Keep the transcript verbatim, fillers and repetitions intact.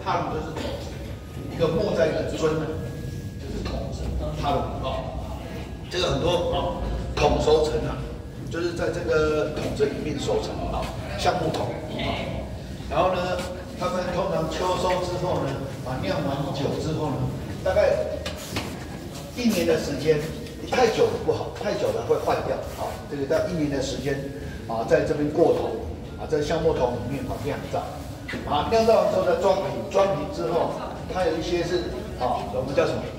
踏炉就是桶，一个木在一个尊呢，就是桶子，踏炉哦。这个很多哦，桶熟成啊，就是在这个桶子里面熟成啊，橡木桶啊。然后呢，他们通常秋收之后呢，啊酿完酒之后呢，大概一年的时间，太久了不好，太久了会坏掉啊。这个在一年的时间啊，在这边过桶啊，在橡木桶里面把酿造。啊，酿造完之后再装瓶，装瓶之后，它有一些是啊，我们叫什么？